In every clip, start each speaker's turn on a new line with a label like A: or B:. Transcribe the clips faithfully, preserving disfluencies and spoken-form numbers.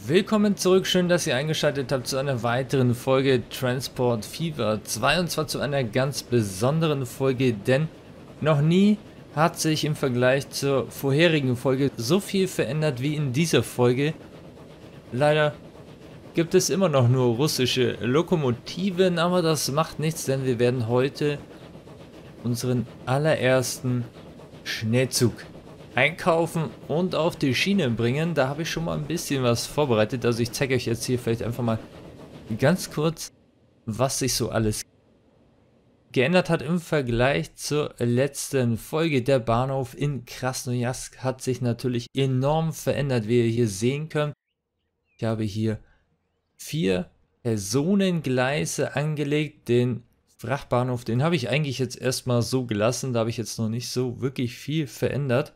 A: Willkommen zurück, schön, dass ihr eingeschaltet habt zu einer weiteren Folge Transport Fever zwei und zwar zu einer ganz besonderen Folge, denn noch nie hat sich im Vergleich zur vorherigen Folge so viel verändert wie in dieser Folge. Leider gibt es immer noch nur russische Lokomotiven, aber das macht nichts, denn wir werden heute unseren allerersten Schnellzug einkaufen und auf die Schiene bringen. Da habe ich schon mal ein bisschen was vorbereitet. Also ich zeige euch jetzt hier vielleicht einfach mal ganz kurz, was sich so alles geändert hat im Vergleich zur letzten Folge. Der Bahnhof in Krasnojarsk hat sich natürlich enorm verändert, wie ihr hier sehen könnt. Ich habe hier vier Personengleise angelegt. Den Frachtbahnhof, den habe ich eigentlich jetzt erstmal so gelassen. Da habe ich jetzt noch nicht so wirklich viel verändert.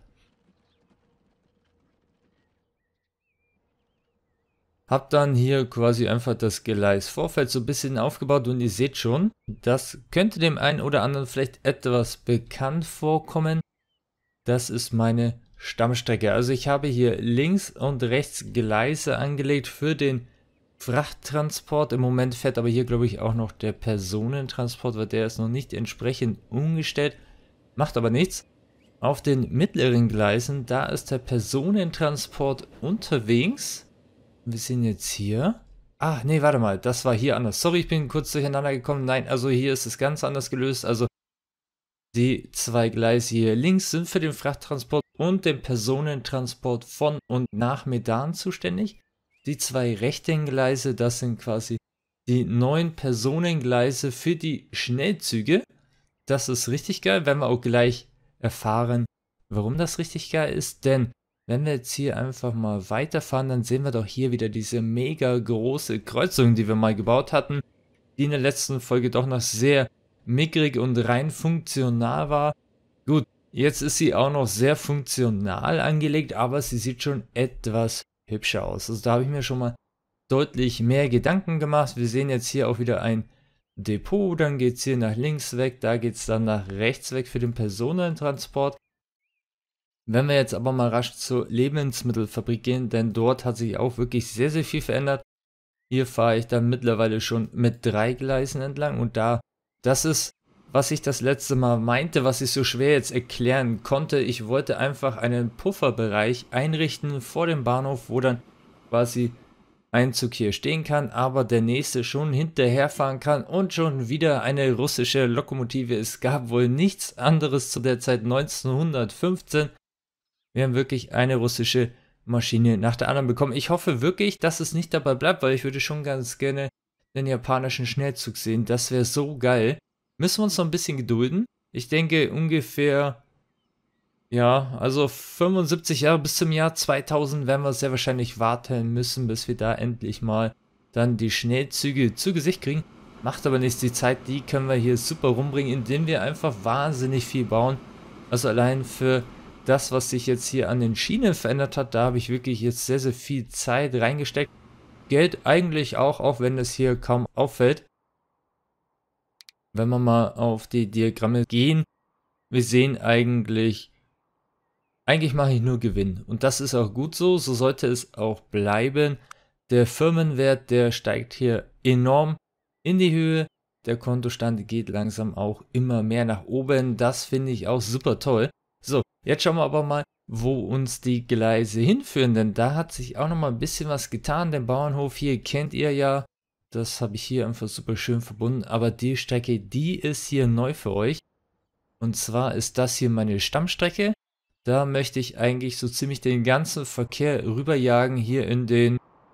A: Hab dann hier quasi einfach das Gleisvorfeld so ein bisschen aufgebaut und ihr seht schon, das könnte dem einen oder anderen vielleicht etwas bekannt vorkommen. Das ist meine Stammstrecke. Also ich habe hier links und rechts Gleise angelegt für den Frachttransport. Im Moment fährt aber hier, glaube ich, auch noch der Personentransport, weil der ist noch nicht entsprechend umgestellt. Macht aber nichts. Auf den mittleren Gleisen, da ist der Personentransport unterwegs. Wir sind jetzt hier. Ah, nee, warte mal, das war hier anders. Sorry, ich bin kurz durcheinander gekommen. Nein, also hier ist es ganz anders gelöst. Also die zwei Gleise hier links sind für den Frachttransport und den Personentransport von und nach Medan zuständig. Die zwei rechten Gleise, das sind quasi die neuen Personengleise für die Schnellzüge. Das ist richtig geil, werden wir auch gleich erfahren, warum das richtig geil ist, denn wenn wir jetzt hier einfach mal weiterfahren, dann sehen wir doch hier wieder diese mega große Kreuzung, die wir mal gebaut hatten, die in der letzten Folge doch noch sehr mickrig und rein funktional war. Gut, jetzt ist sie auch noch sehr funktional angelegt, aber sie sieht schon etwas hübscher aus. Also da habe ich mir schon mal deutlich mehr Gedanken gemacht. Wir sehen jetzt hier auch wieder ein Depot, dann geht es hier nach links weg, da geht es dann nach rechts weg für den Personentransport. Wenn wir jetzt aber mal rasch zur Lebensmittelfabrik gehen, denn dort hat sich auch wirklich sehr, sehr viel verändert. Hier fahre ich dann mittlerweile schon mit drei Gleisen entlang und da, das ist, was ich das letzte Mal meinte, was ich so schwer jetzt erklären konnte. Ich wollte einfach einen Pufferbereich einrichten vor dem Bahnhof, wo dann quasi ein Zug hier stehen kann, aber der nächste schon hinterherfahren kann und schon wieder eine russische Lokomotive. Es gab wohl nichts anderes zu der Zeit neunzehnhundertfünfzehn. Wir haben wirklich eine russische Maschine nach der anderen bekommen. Ich hoffe wirklich, dass es nicht dabei bleibt, weil ich würde schon ganz gerne den japanischen Schnellzug sehen. Das wäre so geil. Müssen wir uns noch ein bisschen gedulden. Ich denke ungefähr, ja, also fünfundsiebzig Jahre bis zum Jahr zweitausend werden wir sehr wahrscheinlich warten müssen, bis wir da endlich mal dann die Schnellzüge zu Gesicht kriegen. Macht aber nichts, die Zeit, die können wir hier super rumbringen, indem wir einfach wahnsinnig viel bauen. Also allein für das, was sich jetzt hier an den Schienen verändert hat, da habe ich wirklich jetzt sehr, sehr viel Zeit reingesteckt. Geld eigentlich auch, auch wenn es hier kaum auffällt. Wenn wir mal auf die Diagramme gehen, wir sehen eigentlich, eigentlich mache ich nur Gewinn. Und das ist auch gut so, so sollte es auch bleiben. Der Firmenwert, der steigt hier enorm in die Höhe. Der Kontostand geht langsam auch immer mehr nach oben. Das finde ich auch super toll. So, jetzt schauen wir aber mal, wo uns die Gleise hinführen, denn da hat sich auch noch mal ein bisschen was getan. Den Bauernhof hier kennt ihr ja, das habe ich hier einfach super schön verbunden, aber die Strecke, die ist hier neu für euch. Und zwar ist das hier meine Stammstrecke. Da möchte ich eigentlich so ziemlich den ganzen Verkehr rüberjagen hier in den,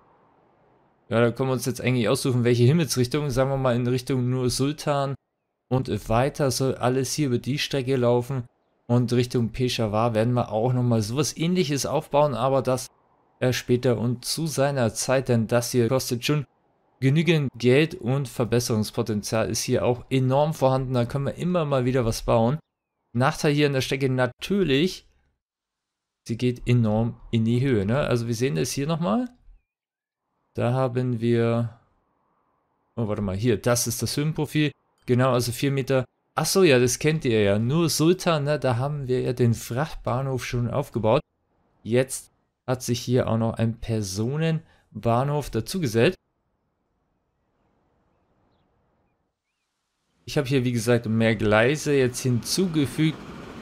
A: ja, da können wir uns jetzt eigentlich aussuchen, welche Himmelsrichtung, sagen wir mal in Richtung nur Sultan und weiter soll alles hier über die Strecke laufen. Und Richtung Peshawar werden wir auch nochmal sowas ähnliches aufbauen, aber das erst später und zu seiner Zeit, denn das hier kostet schon genügend Geld und Verbesserungspotenzial ist hier auch enorm vorhanden, da können wir immer mal wieder was bauen. Nachteil hier an der Strecke natürlich, sie geht enorm in die Höhe, ne? Also wir sehen das hier nochmal. Da haben wir, oh warte mal, hier, das ist das Höhenprofil, genau, also vier Meter. Achso, ja, das kennt ihr ja. Nur Sultan, ne, da haben wir ja den Frachtbahnhof schon aufgebaut. Jetzt hat sich hier auch noch ein Personen Bahnhof dazugesellt. Ich habe hier, wie gesagt, mehr Gleise jetzt hinzugefügt.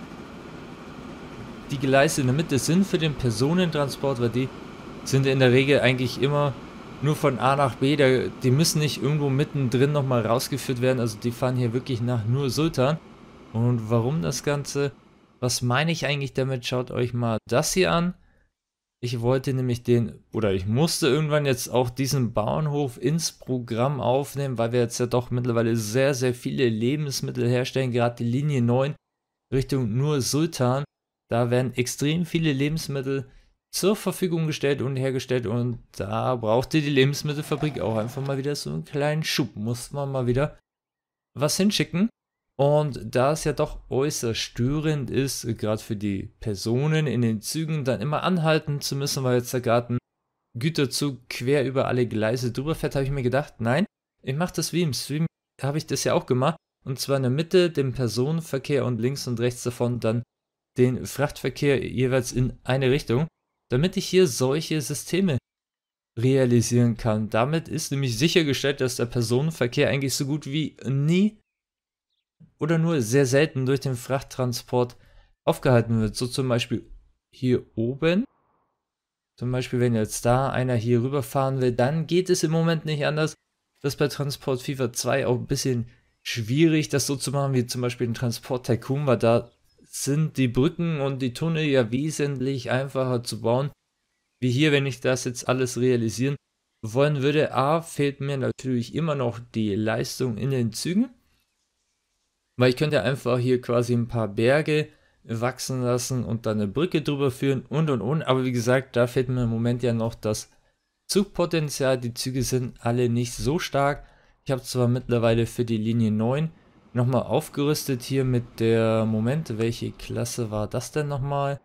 A: Die Gleise in der Mitte sind für den Personentransport, weil die sind in der Regel eigentlich immer nur von A nach B. Da, die müssen nicht irgendwo mittendrin nochmal rausgeführt werden. Also die fahren hier wirklich nach nur Sultan. Und warum das Ganze? Was meine ich eigentlich damit? Schaut euch mal das hier an. Ich wollte nämlich den, oder ich musste irgendwann jetzt auch diesen Bauernhof ins Programm aufnehmen, weil wir jetzt ja doch mittlerweile sehr, sehr viele Lebensmittel herstellen. Gerade die Linie neun Richtung nur Sultan. Da werden extrem viele Lebensmittel zur Verfügung gestellt und hergestellt. Und da brauchte die Lebensmittelfabrik auch einfach mal wieder so einen kleinen Schub. Muss man mal wieder was hinschicken. Und da es ja doch äußerst störend ist, gerade für die Personen in den Zügen, dann immer anhalten zu müssen, weil jetzt da gerade ein Güterzug quer über alle Gleise drüber fährt, habe ich mir gedacht, nein, ich mache das wie im Stream, habe ich das ja auch gemacht. Und zwar in der Mitte den Personenverkehr und links und rechts davon dann den Frachtverkehr jeweils in eine Richtung, damit ich hier solche Systeme realisieren kann. Damit ist nämlich sichergestellt, dass der Personenverkehr eigentlich so gut wie nie oder nur sehr selten durch den Frachttransport aufgehalten wird. So zum Beispiel hier oben. Zum Beispiel, wenn jetzt da einer hier rüberfahren will, dann geht es im Moment nicht anders. Das ist bei Transport FIFA zwei auch ein bisschen schwierig, das so zu machen, wie zum Beispiel in Transport Tycoon, weil da sind die Brücken und die Tunnel ja wesentlich einfacher zu bauen. Wie hier, wenn ich das jetzt alles realisieren wollen würde. A, fehlt mir natürlich immer noch die Leistung in den Zügen. Weil ich könnte einfach hier quasi ein paar Berge wachsen lassen und dann eine Brücke drüber führen und und und. Aber wie gesagt, da fehlt mir im Moment ja noch das Zugpotenzial. Die Züge sind alle nicht so stark. Ich habe zwar mittlerweile für die Linie neun nochmal aufgerüstet hier mit der, Moment, welche Klasse war das denn nochmal?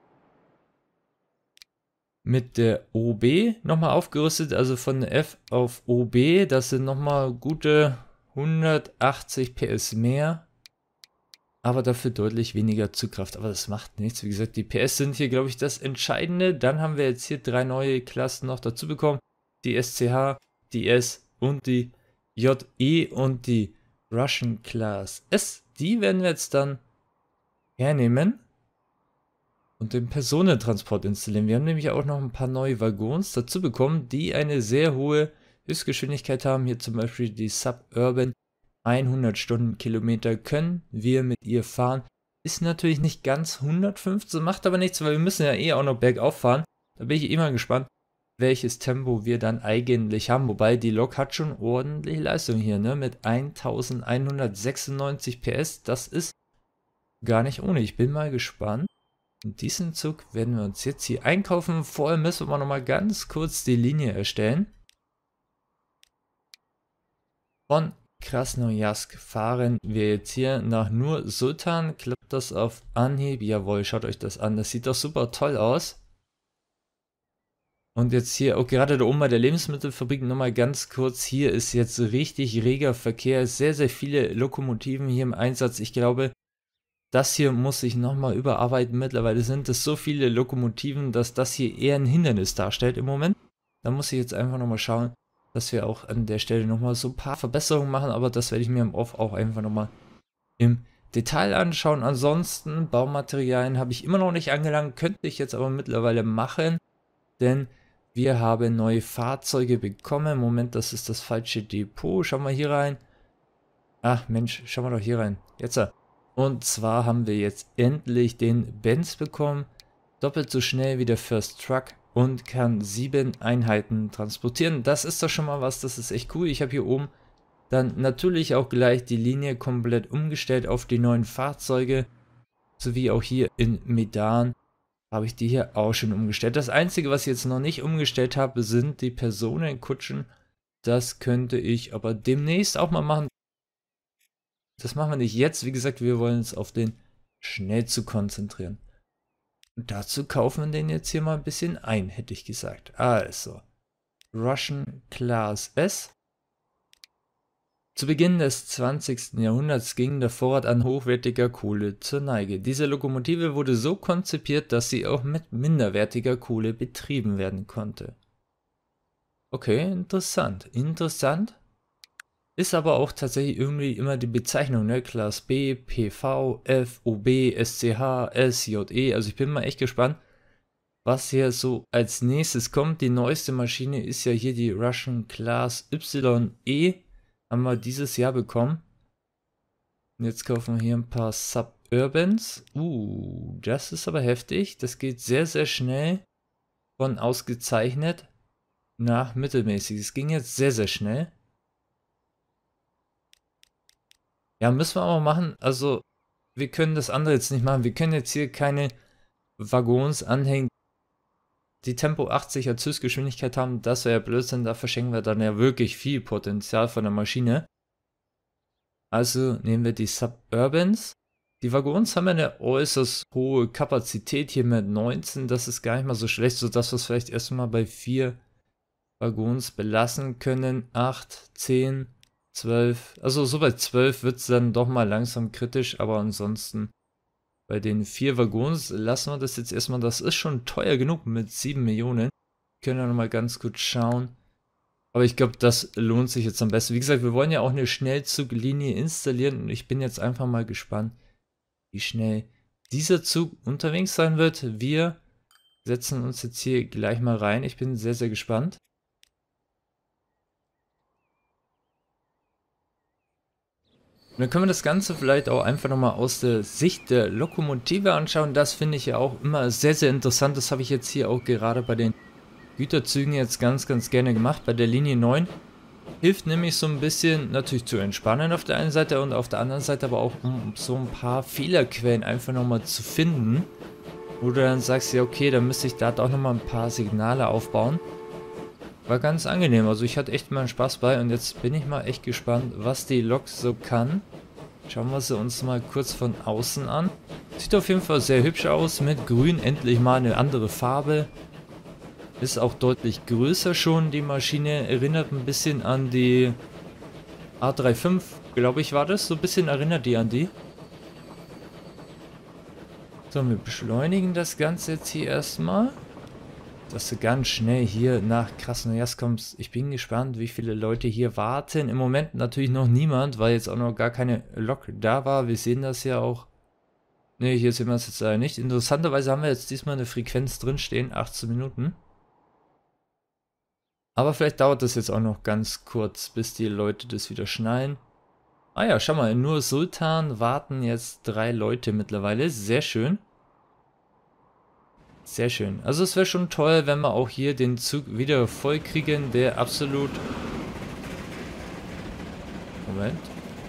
A: Mit der O B nochmal aufgerüstet, also von F auf O B. Das sind nochmal gute hundertachtzig P S mehr. Aber dafür deutlich weniger Zugkraft. Aber das macht nichts. Wie gesagt, die P S sind hier, glaube ich, das Entscheidende. Dann haben wir jetzt hier drei neue Klassen noch dazu bekommen. Die S C H, die S und die J E und die Russian Class S. Die werden wir jetzt dann hernehmen und den Personentransport installieren. Wir haben nämlich auch noch ein paar neue Waggons dazu bekommen, die eine sehr hohe Höchstgeschwindigkeit haben. Hier zum Beispiel die Suburban hundert Stundenkilometer können wir mit ihr fahren. Ist natürlich nicht ganz hundertfünfzehn, macht aber nichts, weil wir müssen ja eh auch noch bergauf fahren. Da bin ich immer gespannt, welches Tempo wir dann eigentlich haben. Wobei die Lok hat schon ordentlich Leistung hier, ne? Mit elfhundertsechsundneunzig P S. Das ist gar nicht ohne. Ich bin mal gespannt. In diesem Zug werden wir uns jetzt hier einkaufen. Vorher müssen wir noch mal ganz kurz die Linie erstellen. Von Krasnojarsk fahren wir jetzt hier nach nur Sultan. Klappt das auf Anhieb? Jawohl, schaut euch das an. Das sieht doch super toll aus. Und jetzt hier, auch gerade da oben bei der Lebensmittelfabrik nochmal ganz kurz. Hier ist jetzt richtig reger Verkehr. Sehr, sehr viele Lokomotiven hier im Einsatz. Ich glaube, das hier muss ich nochmal überarbeiten. Mittlerweile sind es so viele Lokomotiven, dass das hier eher ein Hindernis darstellt im Moment. Da muss ich jetzt einfach nochmal schauen, dass wir auch an der Stelle nochmal so ein paar Verbesserungen machen, aber das werde ich mir im Off auch einfach nochmal im Detail anschauen. Ansonsten, Baumaterialien habe ich immer noch nicht angelangt, könnte ich jetzt aber mittlerweile machen, denn wir haben neue Fahrzeuge bekommen. Moment, das ist das falsche Depot. Schauen wir hier rein. Ach Mensch, schauen wir doch hier rein. Jetzt. Und zwar haben wir jetzt endlich den Benz bekommen. Doppelt so schnell wie der First Truck. Und kann sieben Einheiten transportieren. Das ist doch schon mal was, das ist echt cool. Ich habe hier oben dann natürlich auch gleich die Linie komplett umgestellt auf die neuen Fahrzeuge. Sowie auch hier in Medan habe ich die hier auch schon umgestellt. Das Einzige, was ich jetzt noch nicht umgestellt habe, sind die Personenkutschen. Das könnte ich aber demnächst auch mal machen. Das machen wir nicht jetzt. Wie gesagt, wir wollen uns auf den Schnellzug konzentrieren. Dazu kaufen wir den jetzt hier mal ein bisschen ein, hätte ich gesagt. Also, Russian Class S. Zu Beginn des zwanzigsten Jahrhunderts ging der Vorrat an hochwertiger Kohle zur Neige. Diese Lokomotive wurde so konzipiert, dass sie auch mit minderwertiger Kohle betrieben werden konnte. Okay, interessant. Interessant. Ist aber auch tatsächlich irgendwie immer die Bezeichnung, ne? Class B, P V, F, O B, S C H, S, J E. Also ich bin mal echt gespannt, was hier so als nächstes kommt. Die neueste Maschine ist ja hier die Russian Class Y E. Haben wir dieses Jahr bekommen. Und jetzt kaufen wir hier ein paar Suburbans. Uh, das ist aber heftig. Das geht sehr, sehr schnell von ausgezeichnet nach mittelmäßig. Es ging jetzt sehr, sehr schnell. Ja, müssen wir aber machen. Also, wir können das andere jetzt nicht machen. Wir können jetzt hier keine Waggons anhängen, die Tempo achtzig als Höchstgeschwindigkeit haben. Das wäre ja Blödsinn. Da verschenken wir dann ja wirklich viel Potenzial von der Maschine. Also nehmen wir die Suburbans. Die Waggons haben eine äußerst hohe Kapazität hier mit neunzehn. Das ist gar nicht mal so schlecht, sodass wir es vielleicht erstmal bei vier Waggons belassen können. acht, zehn, zwölf. Also so bei zwölf wird es dann doch mal langsam kritisch, aber ansonsten bei den vier Waggons lassen wir das jetzt erstmal. Das ist schon teuer genug mit sieben Millionen. Können wir nochmal ganz gut schauen. Aber ich glaube, das lohnt sich jetzt am besten. Wie gesagt, wir wollen ja auch eine Schnellzuglinie installieren und ich bin jetzt einfach mal gespannt, wie schnell dieser Zug unterwegs sein wird. Wir setzen uns jetzt hier gleich mal rein. Ich bin sehr, sehr gespannt. Und dann können wir das Ganze vielleicht auch einfach nochmal aus der Sicht der Lokomotive anschauen. Das finde ich ja auch immer sehr, sehr interessant. Das habe ich jetzt hier auch gerade bei den Güterzügen jetzt ganz, ganz gerne gemacht. Bei der Linie neun hilft nämlich so ein bisschen natürlich zu entspannen auf der einen Seite und auf der anderen Seite aber auch, um so ein paar Fehlerquellen einfach nochmal zu finden. Wo du dann sagst, ja okay, dann müsste ich da doch nochmal ein paar Signale aufbauen. War ganz angenehm, also ich hatte echt mal Spaß bei und jetzt bin ich mal echt gespannt, was die Lok so kann. Schauen wir sie uns mal kurz von außen an. Sieht auf jeden Fall sehr hübsch aus, mit grün endlich mal eine andere Farbe. Ist auch deutlich größer schon, die Maschine erinnert ein bisschen an die A fünfunddreißig, glaube ich war das, so ein bisschen erinnert die an die. So, wir beschleunigen das Ganze jetzt hier erstmal. Dass du ganz schnell hier nach Krasnojarsk kommst. Ich bin gespannt, wie viele Leute hier warten. Im Moment natürlich noch niemand, weil jetzt auch noch gar keine Lok da war. Wir sehen das ja auch. Ne, hier sehen wir es jetzt leider nicht. Interessanterweise haben wir jetzt diesmal eine Frequenz drinstehen, achtzehn Minuten. Aber vielleicht dauert das jetzt auch noch ganz kurz, bis die Leute das wieder schnallen. Ah ja, schau mal, nur Sultan warten jetzt drei Leute mittlerweile. Sehr schön. Sehr schön. Also es wäre schon toll, wenn wir auch hier den Zug wieder voll kriegen, der absolut... Moment.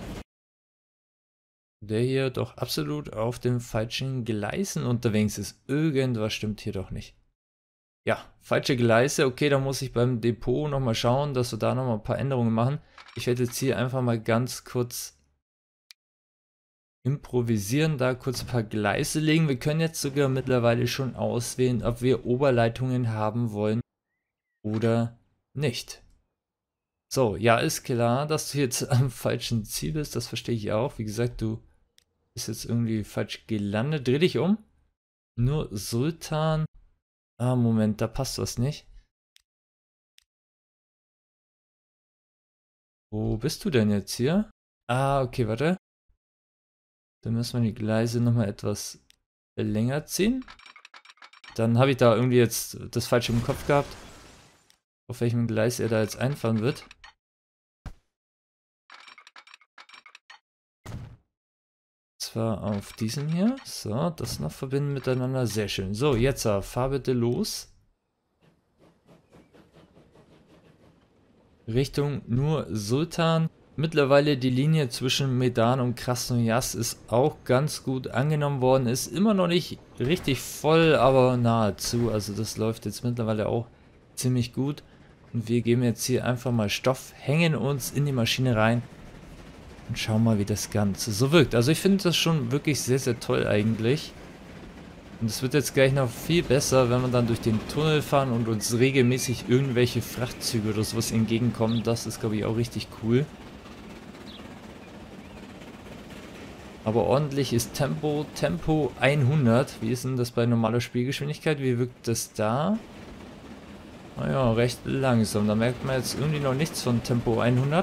A: Der hier doch absolut auf den falschen Gleisen unterwegs ist. Irgendwas stimmt hier doch nicht. Ja, falsche Gleise. Okay, da muss ich beim Depot nochmal schauen, dass wir da nochmal ein paar Änderungen machen. Ich werde jetzt hier einfach mal ganz kurz improvisieren, da kurz ein paar Gleise legen. Wir können jetzt sogar mittlerweile schon auswählen, ob wir Oberleitungen haben wollen oder nicht. So, ja, ist klar, dass du jetzt am falschen Ziel bist, das verstehe ich auch. Wie gesagt, du bist jetzt irgendwie falsch gelandet. Dreh dich um. Nur Sultan. Ah, Moment, da passt was nicht. Wo bist du denn jetzt hier? Ah, okay, warte. Dann müssen wir die Gleise nochmal etwas länger ziehen. Dann habe ich da irgendwie jetzt das Falsche im Kopf gehabt. Auf welchem Gleis er da jetzt einfahren wird. Zwar auf diesen hier. So, das noch verbinden miteinander. Sehr schön. So, jetzt fahr bitte los. Richtung nur Sultan. Mittlerweile die Linie zwischen Medan und Krasnojarsk ist auch ganz gut angenommen worden. Ist immer noch nicht richtig voll, aber nahezu. Also das läuft jetzt mittlerweile auch ziemlich gut. Und wir geben jetzt hier einfach mal Stoff, hängen uns in die Maschine rein und schauen mal, wie das Ganze so wirkt. Also ich finde das schon wirklich sehr, sehr toll eigentlich. Und es wird jetzt gleich noch viel besser, wenn wir dann durch den Tunnel fahren und uns regelmäßig irgendwelche Frachtzüge oder sowas entgegenkommen. Das ist, glaube ich, auch richtig cool. Aber ordentlich ist Tempo, Tempo hundert. Wie ist denn das bei normaler Spielgeschwindigkeit? Wie wirkt das da? Naja, recht langsam. Da merkt man jetzt irgendwie noch nichts von Tempo hundert.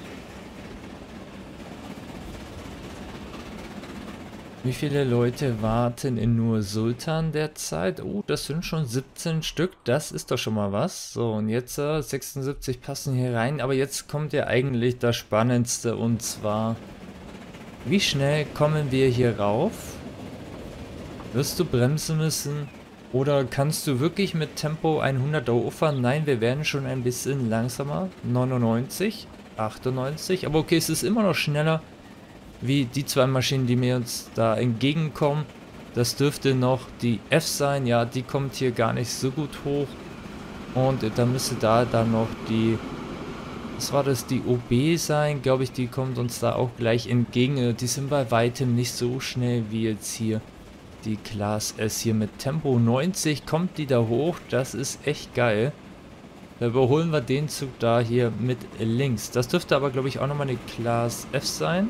A: Wie viele Leute warten in Nur Sultan derzeit? Oh, das sind schon siebzehn Stück. Das ist doch schon mal was. So, und jetzt äh, sechsundsiebzig passen hier rein. Aber jetzt kommt ja eigentlich das Spannendste. Und zwar, wie schnell kommen wir hier rauf? Wirst du bremsen müssen? Oder kannst du wirklich mit Tempo hundert da fahren? Nein, wir werden schon ein bisschen langsamer. neunundneunzig, achtundneunzig. Aber okay, es ist immer noch schneller wie die zwei Maschinen, die mir uns da entgegenkommen. Das dürfte noch die F sein. Ja, die kommt hier gar nicht so gut hoch. Und dann müsste da dann noch die... Was war das? Die O B sein, glaube ich. Die kommt uns da auch gleich entgegen. Die sind bei weitem nicht so schnell wie jetzt hier die Class S hier mit Tempo neunzig. Kommt die da hoch? Das ist echt geil. Da überholen wir den Zug da hier mit links. Das dürfte aber, glaube ich, auch nochmal eine Class F sein.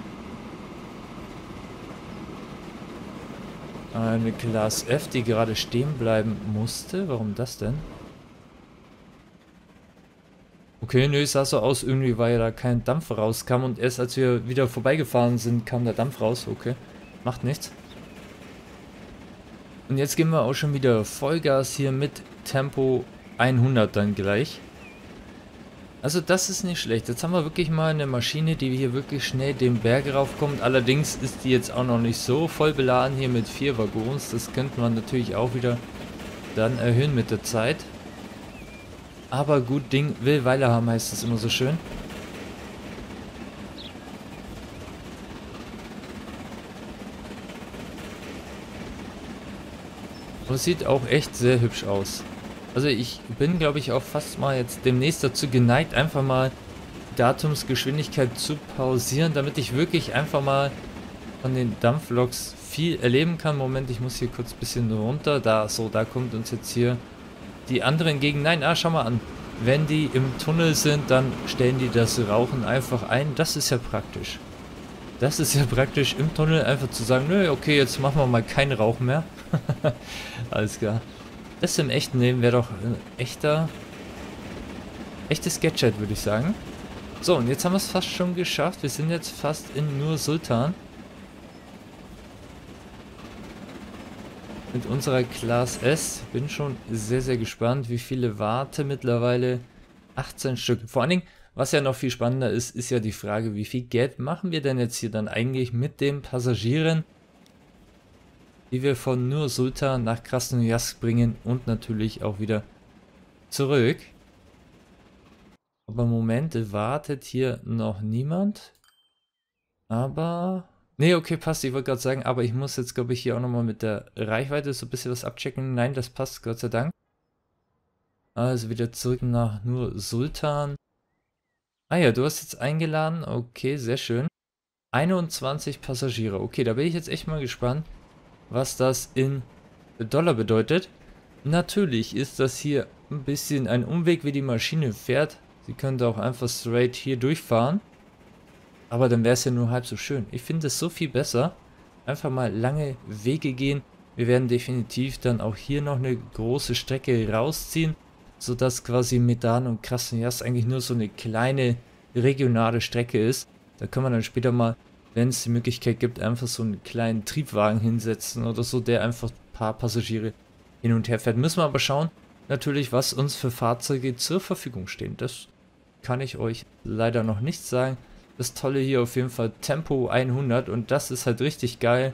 A: Eine Class F, die gerade stehen bleiben musste. Warum das denn? Okay, nö, es sah so aus, irgendwie, weil ja da kein Dampf rauskam. Und erst als wir wieder vorbeigefahren sind, kam der Dampf raus. Okay, macht nichts. Und jetzt gehen wir auch schon wieder Vollgas hier mit Tempo hundert dann gleich. Also das ist nicht schlecht. Jetzt haben wir wirklich mal eine Maschine, die hier wirklich schnell den Berg raufkommt. Allerdings ist die jetzt auch noch nicht so voll beladen hier mit vier Waggons. Das könnte man natürlich auch wieder dann erhöhen mit der Zeit. Aber gut Ding will Weile haben, heißt es immer so schön. Und es sieht auch echt sehr hübsch aus. Also ich bin, glaube ich, auch fast mal jetzt demnächst dazu geneigt, einfach mal die Datumsgeschwindigkeit zu pausieren, damit ich wirklich einfach mal von den Dampfloks viel erleben kann. Moment, ich muss hier kurz ein bisschen runter. Da, so, da kommt uns jetzt hier die anderen entgegen. Nein, ah, schau mal an. Wenn die im Tunnel sind, dann stellen die das Rauchen einfach ein. Das ist ja praktisch. Das ist ja praktisch, im Tunnel einfach zu sagen, nö, okay, jetzt machen wir mal keinen Rauch mehr. Alles klar. Das im echten Leben wäre doch ein echter, echtes Gadget, würde ich sagen. So, und jetzt haben wir es fast schon geschafft. Wir sind jetzt fast in Nur Sultan. Mit unserer Class S. Bin schon sehr, sehr gespannt, wie viele warte mittlerweile. achtzehn Stück. Vor allen Dingen, was ja noch viel spannender ist, ist ja die Frage, wie viel Geld machen wir denn jetzt hier dann eigentlich mit den Passagieren, die wir von Nur Sultan nach Krasnojarsk bringen und natürlich auch wieder zurück. Aber im Moment wartet hier noch niemand. Aber... Nee, okay, passt. Ich wollte gerade sagen, aber ich muss jetzt, glaube ich, hier auch nochmal mit der Reichweite so ein bisschen was abchecken. Nein, das passt, Gott sei Dank. Also wieder zurück nach Nur Sultan. Ah ja, du hast jetzt eingeladen. Okay, sehr schön. einundzwanzig Passagiere. Okay, da bin ich jetzt echt mal gespannt, was das in Dollar bedeutet. Natürlich ist das hier ein bisschen ein Umweg, wie die Maschine fährt. Sie könnte auch einfach straight hier durchfahren. Aber dann wäre es ja nur halb so schön. Ich finde es so viel besser. Einfach mal lange Wege gehen. Wir werden definitiv dann auch hier noch eine große Strecke rausziehen, sodass quasi Medan und Krasnojarsk eigentlich nur so eine kleine regionale Strecke ist. Da kann man dann später mal, wenn es die Möglichkeit gibt, einfach so einen kleinen Triebwagen hinsetzen oder so, der einfach ein paar Passagiere hin und her fährt. Müssen wir aber schauen, natürlich, was uns für Fahrzeuge zur Verfügung stehen. Das kann ich euch leider noch nicht sagen. Das Tolle hier auf jeden Fall Tempo hundert und das ist halt richtig geil.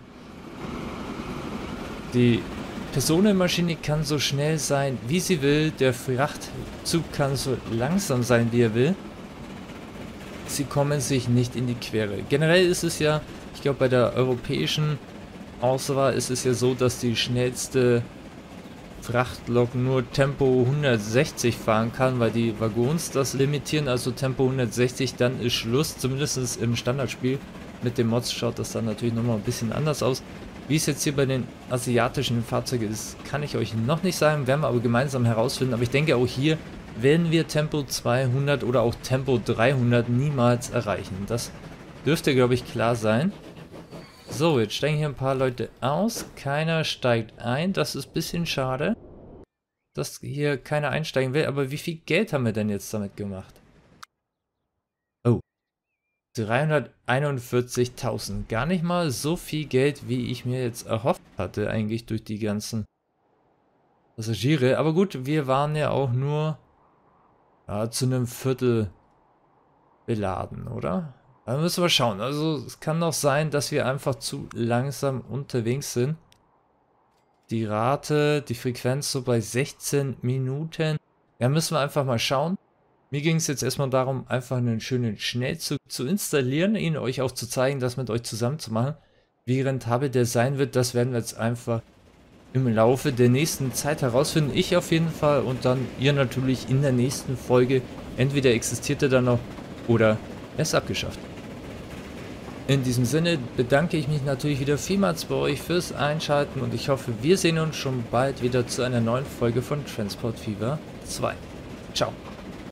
A: Die Personenmaschine kann so schnell sein, wie sie will. Der Frachtzug kann so langsam sein, wie er will. Sie kommen sich nicht in die Quere. Generell ist es ja, ich glaube bei der europäischen Auswahl ist es ja so, dass die schnellste Frachtlok nur Tempo hundertsechzig fahren kann, weil die Waggons das limitieren, also Tempo hundertsechzig, dann ist Schluss, zumindest im Standardspiel. Mit den Mods schaut das dann natürlich nochmal ein bisschen anders aus. Wie es jetzt hier bei den asiatischen Fahrzeugen ist, kann ich euch noch nicht sagen, werden wir aber gemeinsam herausfinden, aber ich denke auch hier werden wir Tempo zweihundert oder auch Tempo dreihundert niemals erreichen. Das dürfte, glaube ich, klar sein. So, jetzt steigen hier ein paar Leute aus. Keiner steigt ein. Das ist ein bisschen schade. dass hier keiner einsteigen will, aber wie viel Geld haben wir denn jetzt damit gemacht? Oh, dreihunderteinundvierzigtausend. Gar nicht mal so viel Geld, wie ich mir jetzt erhofft hatte, eigentlich durch die ganzen Passagiere. Aber gut, wir waren ja auch nur ja, zu einem Viertel beladen, oder? Da müssen wir schauen. Also es kann doch sein, dass wir einfach zu langsam unterwegs sind. Die Rate, die Frequenz so bei sechzehn Minuten. Ja, müssen wir einfach mal schauen. Mir ging es jetzt erstmal darum, einfach einen schönen Schnellzug zu installieren, ihn euch auch zu zeigen, das mit euch zusammen zu machen. Wie rentabel der sein wird, das werden wir jetzt einfach im Laufe der nächsten Zeit herausfinden. Ich auf jeden Fall und dann ihr natürlich in der nächsten Folge. Entweder existiert er dann noch oder er ist abgeschafft. In diesem Sinne bedanke ich mich natürlich wieder vielmals bei euch fürs Einschalten und ich hoffe, wir sehen uns schon bald wieder zu einer neuen Folge von Transport Fever zwei. Ciao.